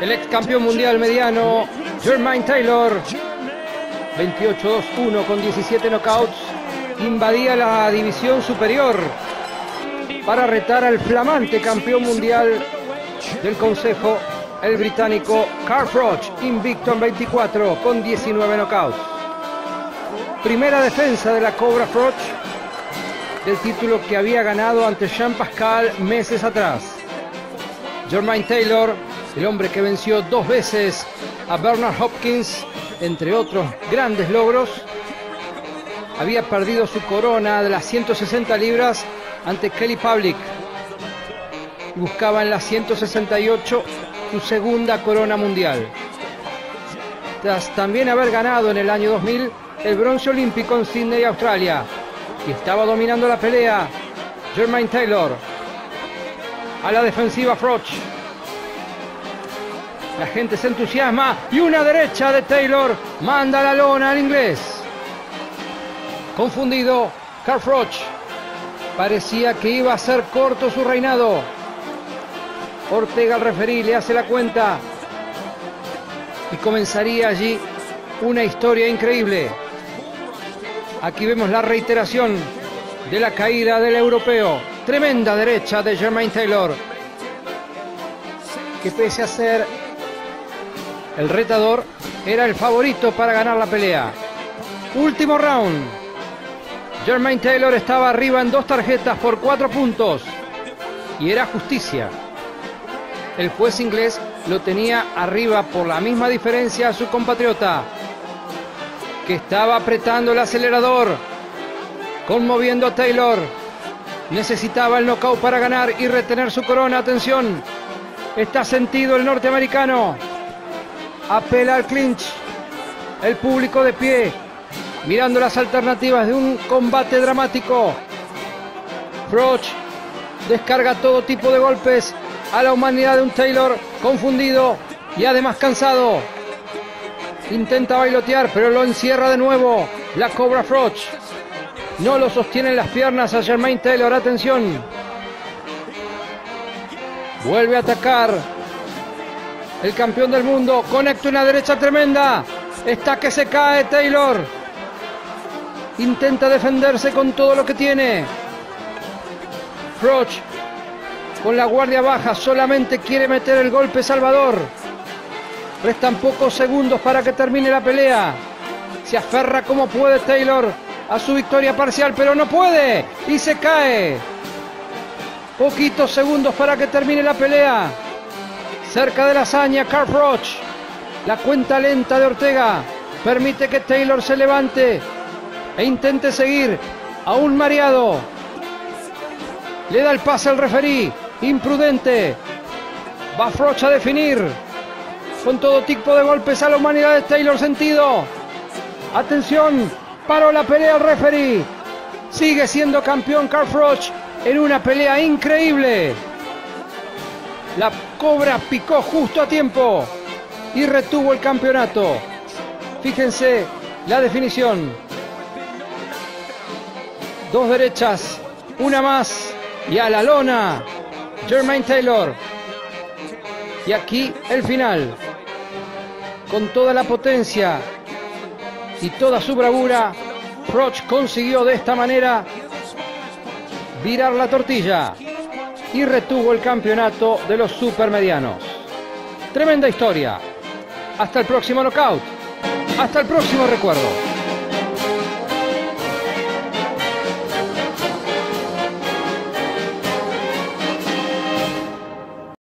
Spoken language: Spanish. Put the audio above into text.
El ex campeón mundial mediano Jermaine Taylor, 28-2-1 con 17 knockouts, invadía la división superior para retar al flamante campeón mundial del consejo, el británico Carl Froch, invicto en 24 con 19 knockouts. Primera defensa de la Cobra Froch del título que había ganado ante Jean Pascal meses atrás. Jermaine Taylor, el hombre que venció 2 veces a Bernard Hopkins, entre otros grandes logros, había perdido su corona de las 160 libras ante Kelly Pavlik y buscaba en las 168 su segunda corona mundial. Tras también haber ganado en el año 2000 el bronce olímpico en Sydney, Australia, y estaba dominando la pelea Jermaine Taylor. A la defensiva Froch. La gente se entusiasma y una derecha de Taylor manda la lona al inglés. Confundido, Carl Froch. Parecía que iba a ser corto su reinado. Ortega, el referí, le hace la cuenta. Y comenzaría allí una historia increíble. Aquí vemos la reiteración de la caída del europeo. Tremenda derecha de Jermaine Taylor, que pese a ser el retador, era el favorito para ganar la pelea. Último round. Jermaine Taylor estaba arriba en 2 tarjetas por 4 puntos. Y era justicia. El juez inglés lo tenía arriba por la misma diferencia a su compatriota, que estaba apretando el acelerador, conmoviendo a Taylor. Necesitaba el knockout para ganar y retener su corona. Atención, está sentido el norteamericano. Apela al clinch. El público de pie, mirando las alternativas de un combate dramático. Froch descarga todo tipo de golpes a la humanidad de un Taylor confundido y además cansado. Intenta bailotear, pero lo encierra de nuevo la Cobra Froch. No lo sostienen las piernas a Jermaine Taylor. Atención. Vuelve a atacar el campeón del mundo. Conecta una derecha tremenda. Está que se cae Taylor. Intenta defenderse con todo lo que tiene. Froch, con la guardia baja, solamente quiere meter el golpe salvador. Restan pocos segundos para que termine la pelea. Se aferra como puede Taylor a su victoria parcial, pero no puede y se cae. Poquitos segundos para que termine la pelea. Cerca de la hazaña Carl Froch. La cuenta lenta de Ortega permite que Taylor se levante e intente seguir, aún mareado. Le da el pase al referí. Imprudente. Va Froch a definir con todo tipo de golpes a la humanidad de Taylor sentido. Atención, paró la pelea el referí. Sigue siendo campeón Carl Froch en una pelea increíble. La Cobra picó justo a tiempo y retuvo el campeonato. Fíjense la definición. 2 derechas, una más y a la lona Jermaine Taylor. Y aquí el final. Con toda la potencia y toda su bravura, Froch consiguió de esta manera virar la tortilla y retuvo el campeonato de los supermedianos. Tremenda historia. Hasta el próximo knockout. Hasta el próximo recuerdo.